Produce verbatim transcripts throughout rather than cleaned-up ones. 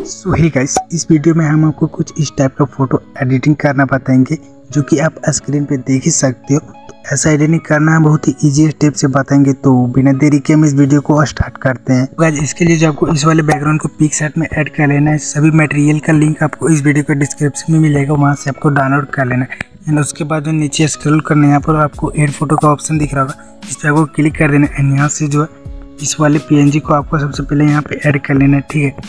सो hey guys, इस video में हम आपको कुछ इस टाइप का फोटो एडिटिंग करना बताएंगे जो कि आप स्क्रीन पे देख ही सकते हो। तो ऐसा एडिटिंग करना बहुत ही इजी स्टेप से बताएंगे। तो बिना देरी के हम इस वीडियो को स्टार्ट करते हैं। गाइस, इसके लिए जो आपको इस वाले बैकग्राउंड को पिक्सआर्ट में ऐड कर लेना है। सभी मटेरियल का लिंक आपको इस वीडियो के डिस्क्रिप्शन में मिलेगा, वहाँ से आपको डाउनलोड कर लेना है। एंड उसके बाद जो नीचे स्क्रॉल करना है, यहाँ पर आपको ऐड फोटो का ऑप्शन दिख रहा होगा, इस पर आपको क्लिक कर देना है। एंड यहाँ से जो है इस वाले पीएनजी को आपको सबसे पहले यहाँ पे ऐड कर लेना है, ठीक है।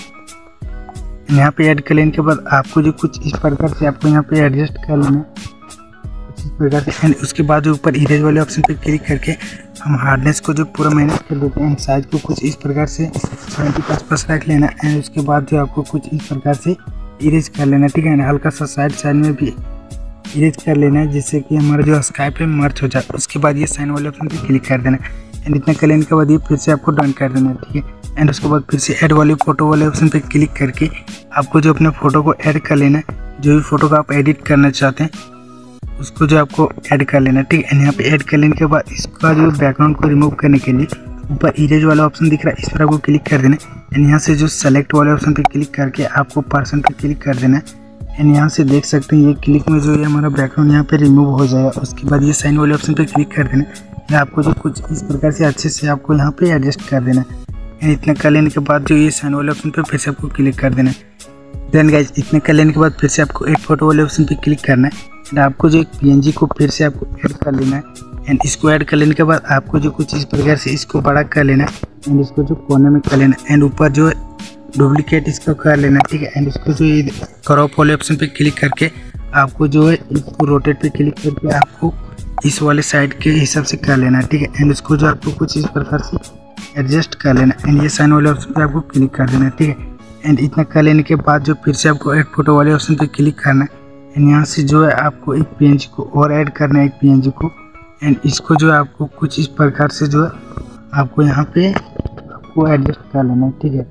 यहाँ पे ऐड कर लेने के बाद आपको जो कुछ इस प्रकार से आपको यहाँ पे एडजस्ट कर लेना है, कुछ इस प्रकार से। एंड उसके बाद जो ऊपर इरेज वाले ऑप्शन पे क्लिक करके हम हार्डनेस को जो पूरा मैनेज कर देते हैं। साइज को कुछ इस प्रकार से ट्वेंटी के आसपास रख लेना। एंड उसके बाद जो आपको कुछ इस प्रकार से इरेज कर लेना, ठीक है। हल्का सा साइड साइड में भी इरेज कर लेना है, जिससे कि हमारा जो स्काई पे मर्ज हो जाए। उसके बाद ये साइन वाले ऑप्शन पे क्लिक कर देना। एंड इतना कर लेने के बाद ये फिर से आपको डन कर देना है, ठीक है। एंड उसके बाद फिर से ऐड वाले फोटो वाले ऑप्शन पे क्लिक करके आपको जो अपने फ़ोटो को ऐड कर लेना है। जो भी फोटो का आप एडिट करना चाहते हैं उसको जो आपको ऐड कर लेना है, ठीक है। यहाँ पे ऐड कर लेने के बाद इसका जो बैकग्राउंड को रिमूव करने के लिए ऊपर इरेज वाला ऑप्शन दिख रहा है, इस पर आपको क्लिक कर देना है। एंड यहाँ से जो सेलेक्ट वाले ऑप्शन पे क्लिक करके आपको पर्सन पे क्लिक कर देना है। एंड यहाँ से देख सकते हैं ये क्लिक में जो है हमारा बैकग्राउंड यहाँ पे रिमूव हो जाएगा। उसके बाद ये साइन वाले ऑप्शन पे क्लिक कर देना है। आपको जो कुछ इस प्रकार से अच्छे से आपको यहाँ पे एडजस्ट कर देना है। एंड इतना कर लेने के बाद जो ये साइन वाले ऑप्शन पे फिर से आपको क्लिक कर देना है। देन गाइस, इतना कर लेने के बाद फिर से आपको ऐड फोटो वाले ऑप्शन पे क्लिक करना है। एंड आपको जो एक पीएनजी को फिर से आपको ऐड कर लेना है। एंड इसको ऐड कर लेने के बाद आपको जो कुछ इस प्रकार से इसको बड़ा कर लेना है। एंड इसको जो कोने में कर लेना है। एंड ऊपर जो डुप्लीकेट इसको कर लेना, ठीक है। एंड इसको जो ये क्रॉप वाले ऑप्शन पे क्लिक करके आपको जो है इसको रोटेट पे क्लिक करके आपको इस वाले साइड के हिसाब से कर लेना है, ठीक है। एंड उसको जो आपको कुछ इस प्रकार से एडजस्ट कर लेना। एंड ये साइन वाले ऑप्शन पे आपको क्लिक कर देना है, ठीक है। एंड इतना कर लेने के बाद जो फिर से आपको ऐड फोटो वाले ऑप्शन पे क्लिक करना है। एंड यहाँ से जो है आपको एक पीएनजी को और ऐड करना है, एक पीएनजी को। एंड इसको जो है आपको कुछ इस प्रकार से जो है आपको यहाँ पे आपको एडजस्ट कर लेना है, ठीक है।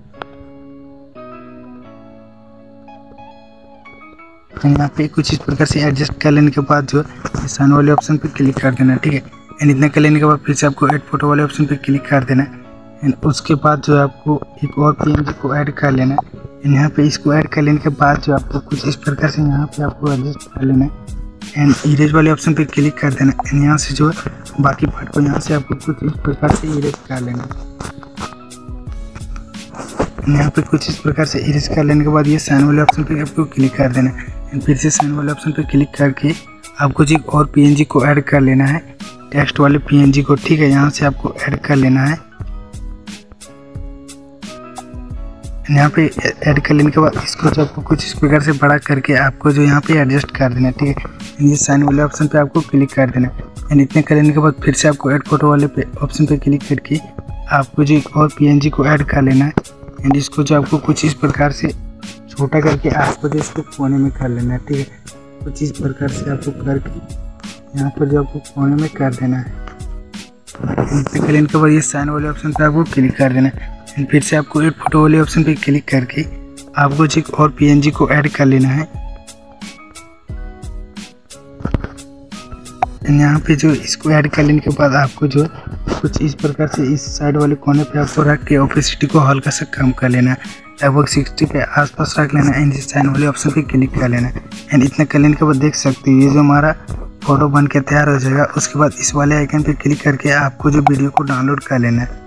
यहाँ पे कुछ इस प्रकार से एडजस्ट कर लेने के बाद जो है साइन वाले ऑप्शन पे क्लिक कर देना, ठीक है। एंड इतना कर लेने के बाद फिर से आपको ऐड फोटो वाले ऑप्शन पे क्लिक कर देना है। एंड उसके बाद जो है आपको एक और पीएनजी को ऐड कर लेना है। एंड यहाँ पे इसको ऐड कर लेने के बाद जो आपको कुछ इस प्रकार से यहाँ पे आपको एडजस्ट कर लेना है। एंड इरेज वाले ऑप्शन पे क्लिक कर देना। एंड यहाँ से जो है बाकी पार्ट को यहाँ से आपको कुछ इस प्रकार से इरेज कर लेना है। यहाँ पे कुछ इस प्रकार से इरेज कर लेने के बाद ये साइन वाले ऑप्शन पे आपको क्लिक कर देना है। एंड फिर से साइन वाले ऑप्शन पे क्लिक करके आपको जो एक और पीएनजी को ऐड कर लेना है, टेक्स्ट वाले पीएनजी को, ठीक है। यहाँ से आपको ऐड कर लेना है। यहाँ पे ऐड कर लेने के बाद इसको जो आपको कुछ इस प्रकार से बड़ा करके आपको जो यहाँ पे एडजस्ट कर देना है, ठीक है। ये साइन वाले ऑप्शन पे आपको क्लिक कर देना है। एंड इतने कर लेने के बाद फिर से आपको ऐड फोटो वाले पे ऑप्शन पे क्लिक करके आपको जो एक और पीएनजी को ऐड कर लेना है। एंड इसको जो आपको कुछ इस प्रकार से छोटा करके आपको जो इसको कोने में कर लेना है, ठीक है। कुछ इस प्रकार से आपको करके यहाँ पर जो आपको कोने में कर देना है। इतने कर लेने के बाद ये साइन वाले ऑप्शन पे आपको क्लिक कर देना है। एंड फिर से आपको ऐड फोटो वाले ऑप्शन पे क्लिक करके आपको एक और पीएनजी को ऐड कर लेना है। एंड यहाँ पे जो इसको ऐड कर लेने के बाद आपको जो कुछ इस प्रकार से इस साइड वाले कोने पे आपको रख के ऑपेसिटी को हल्का सा कम कर लेना है, लगभग सिक्सटी पे आसपास रख लेना है। एंड इस साइन वाले ऑप्शन पे क्लिक कर लेना है। एंड इतना कर लेने के बाद देख सकते हैं ये जो हमारा फोटो बन के तैयार हो जाएगा। उसके बाद इस वाले आइकन पे क्लिक करके आपको जो वीडियो को डाउनलोड कर लेना है।